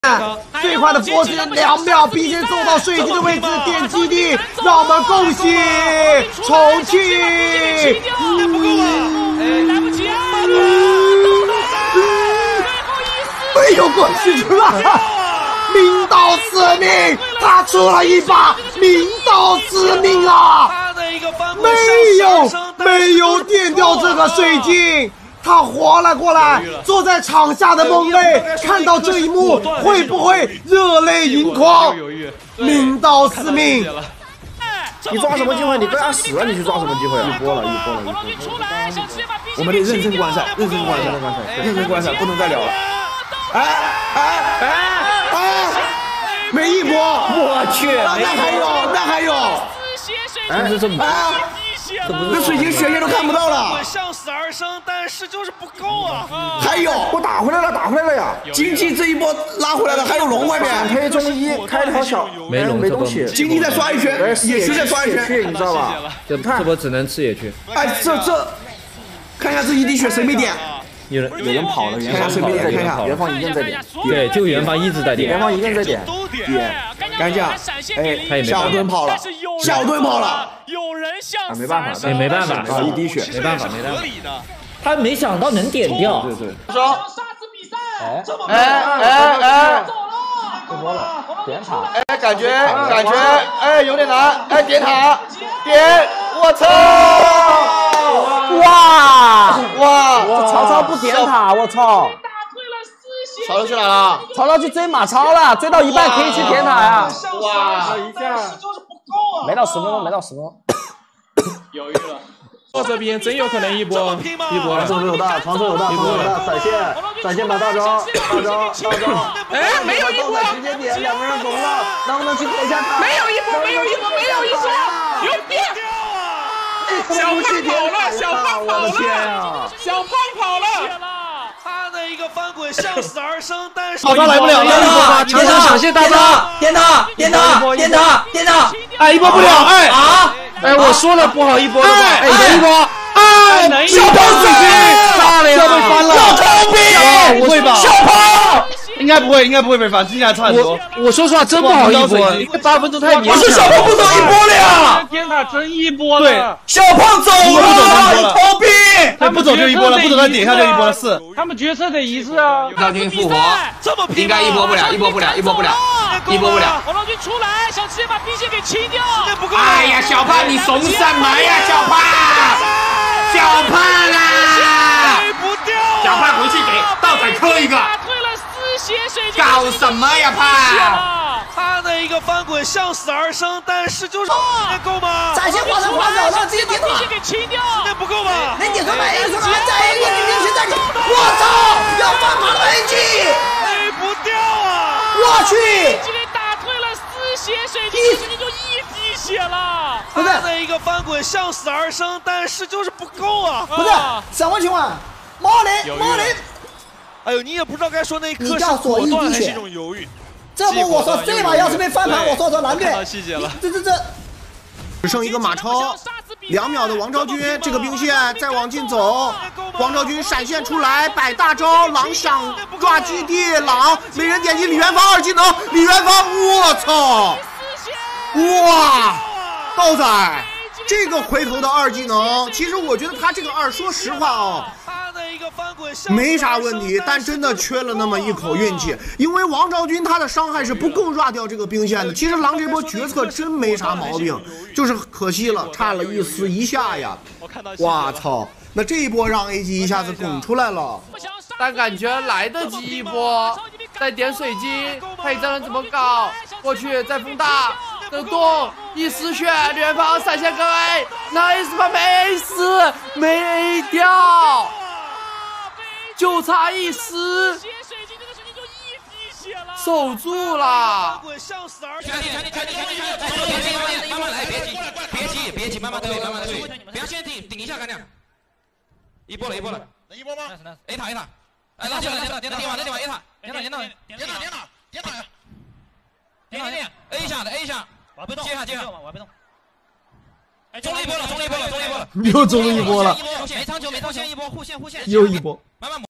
最快的波时2秒，并且走到水晶的位置点基地，让我们恭喜重庆！ 来不及啊！ 没有过去了，命到司命，他出了一把命到司命啊！没有电掉这个水晶。 他活了过来，坐在场下的孟磊看到这一幕，会不会热泪盈眶？命到司命！ 你抓什么机会？你跟他死了，你去抓什么机会？一波了！我们得认真观赛，认真观赛，不能再聊了。 没一波！ 我去， 那还有！ 这这么那水晶血线都看不到了。 向死而生，但是就是不够啊！ 还有， 我打回来了呀！ 经济这一波拉回来了，还有龙外面。 黑中一开条小，没东西。 经济再刷一圈，野区再刷一圈， 你知道吧？ 这波只能吃野区。 哎，这，看一下这一滴血谁没点？ 有人跑了，元芳谁没点？看一下，元芳一个人在点。 对，就元芳一直在点。 元芳一个人在点。 赶紧， 他也没小盾跑了， 有人向没办法， 没办法啊，一滴血， 没办法。他没想到能点掉。 对。 说， 点塔。 哎，感觉，哎，有点难，哎，点塔，我操！哇！ 这曹操不点塔，我操！ 曹操去哪了？ 曹操去追马超了，追到一半可以去点塔呀！ 哇！ 没到10分钟。 犹豫了。 到这边真有可能一波。 防守有大，闪现吧，大招！ 哎，没有一波， 直接点，两个人怂了，能不能去点一下他？ 没有一波，有变！小胖跑了！ 他的一个翻滚向死而生，但是曹操来不了了， 全场闪现大招， 点塔！ 哎，一波不了， 哎，我说了不好一波的吗？哎，一波， 小胖水晶炸了呀！ 要被翻了！ 小臭逼！ 不会吧？ 小胖！ 应该不会被翻，之前还差很多。 我说实话真不好一波，8分钟太勉强。 不是小胖不走一波了呀！ 点塔真一波了。 对， 小胖走了，逃兵！ 他不走就一波了，不走他点一下就一波了，是。 他们决策得一致啊。 赵军复活，应该一波不了。 黄昭君出来，想直接把兵线给清掉。 哎呀，小胖你怂什么呀，小胖啊！小胖回去给道仔磕一个。搞什么呀，胖！ 他的一个翻滚向死而生，但是就是够吗？ 展现花手，让直接点塔， 给清掉，时间不够吧？ 能点出来，再点！我操，要翻盘了 AG， 不掉啊！ 我去！ 给打退了4血水晶就1滴血了。他的一个翻滚向死而生，但是就是不够啊！ 不是，什么情况？毛林。 哎呦，你也不知道该说那一刻是果断还是一种犹豫。 这波我说这把要是被翻盘，我说蓝队。 细节了。 这。只剩一个马超，2秒的王昭君，这个兵线再往进走，王昭君闪现出来摆大招，狼想抓基地，狼没人点击李元芳2技能，李元芳，我操！哇，道仔，这个回头的2技能，其实我觉得他这个2，说实话哦。没啥问题，但真的缺了那么一口运气，因为王昭君他的伤害是不够抓掉这个兵线的。其实狼这波决策真没啥毛病，就是可惜了，差了一丝一下呀！哇操，那这一波让 AG 一下子拱出来了， 但感觉来得及一波，再点水晶，配阵人怎么搞？过去再风大。的动一丝血，元芳闪现个 A，nice 吧，没死，没掉，就差一丝，守住了。 别急，慢慢推，不要先顶一下，干掉。一波了，能一波吗 ？A 塔，哎，拉进来，点完 A 塔，A 一下的 A 一下。接下，我还被动。中了一波了， 又中了一波了， 没长久，先一波，互线， 又一波， 慢慢磨。